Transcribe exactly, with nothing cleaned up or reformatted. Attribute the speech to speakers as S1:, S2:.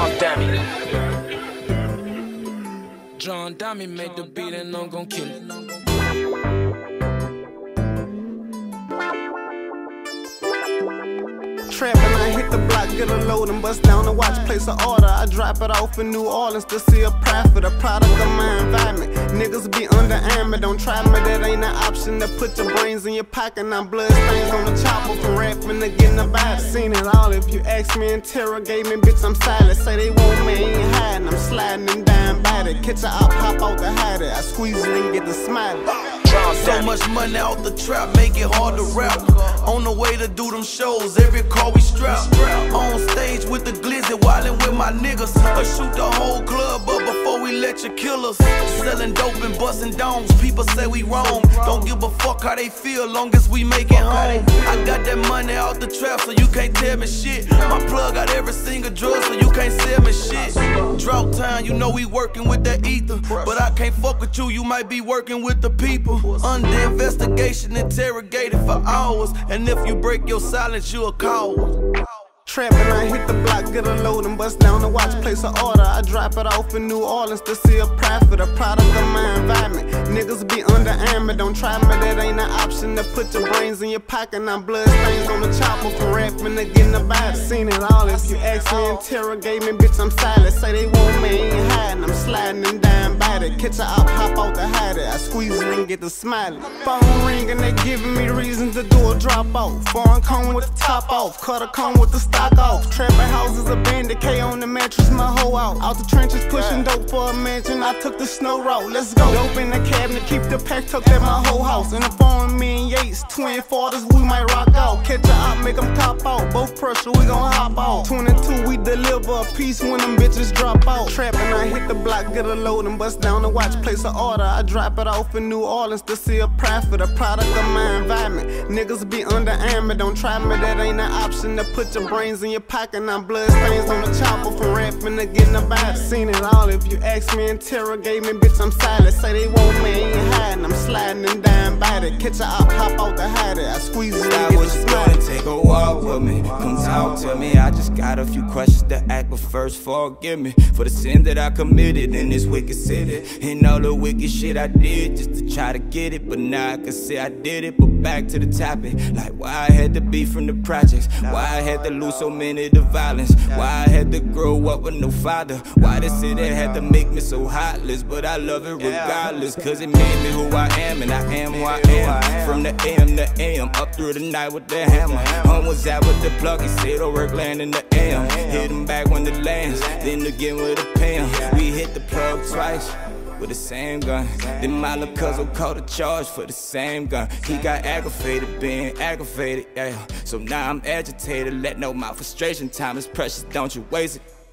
S1: John Dami.
S2: John Dami made the beat and I'm gon' kill it.
S3: Trappin', I hit the block, get a load and bust down the watch, place an order. I drop it off in New Orleans to see a profit, a product of my environment. Niggas be under armor, don't try me, that ain't an option. To put your brains in your pocket, now blood stains on the chopper from rapping to getting a bite. Seen it all, if you ask me, interrogate me, bitch, I'm silent. Say they want me, ain't hiding, I'm sliding and dying by it. Catch a op, hop out the hide it, I squeeze it and get the smile.
S4: So much money out the trap, make it hard to rap. On the way to do them shows, every car we strap. On stage with the glizzy, wildin' with my niggas. Or shoot the whole club up before we let you kill us. Selling dope and busting domes, people say we wrong. Don't give a fuck how they feel, long as we make it home. I got that money out the trap, so you can't tell me shit. My plug got every single drug, so you can't sell me shit. Drought time, you know we working with that ether. But I can't fuck with you, you might be working with the people. Under investigation, interrogated for hours. And if you break your silence, you a coward.
S3: Trappin', I hit the block, get a load and bust down the watch, place an order. I drop it off in New Orleans to see a profit, a product of my environment. Niggas be under armor, don't try me, that ain't an option. To put your brains in your pocket, now blood stains on the chopper from rapping to getting a bite. Seen it all, if you ask me, interrogate me, bitch, I'm silent. Say they want me, ain't hiding, I'm sliding and dying by it. Catch a op, hop out the hide it, I squeeze it and get the smile. Phone ring and they giving me reasons to do a drop off. Foreign cone with the top off, cut a cone with the stock off. Trapping houses, a bandit K on the mattress, my hoe out. Out the trenches, pushing dope for a mansion, I took the snow route, let's go. Dope in the cabinet, keep the pack tucked at my whole house. In the foreign, me and Yates, twin fathers, we might rock out. Catch a op, make them cop out, both pressure, we gon' hop out. twenty-two, we deliver a piece when them bitches drop out. Trapping, I hit the block, get a load and bust down the watch, place an order. I drop it off in New Orleans to see a profit, a product of my environment. Niggas be under armor, don't try me, that ain't an option. To put your brains in your pocket, now blood stains on the chopper from rapping to getting a bite. Seen it all, if you ask me, interrogate me, bitch, I'm silent. Say they want me, ain't hiding, I'm sliding and dying by it. Catch a op, hop out the hide it, I squeeze it and get the smile.
S5: Take a walk with me, come talk to me. I just got a few questions to ask, but first forgive me for the sin that I committed in this wicked city, and all the wicked shit I did just to try to get it. But now I can say I did it. But back to the topic, like why I had to be from the projects, why I had to lose so many to violence, why I had to grow up with no father, why the city had to make me so heartless. But I love it regardless, cause it made me who I am, and I am who I am. From the A M to A M, up through the night with the hammer. Home was out with the plug, he said oh work land in the A M. Hit him back when it lands, then again with a P M. We hit the plug twice with the same gun. Then my little cousin caught a charge for the same gun. He got aggravated, being aggravated, yeah. So now I'm agitated, letting know my frustration. Time is precious, don't you waste it.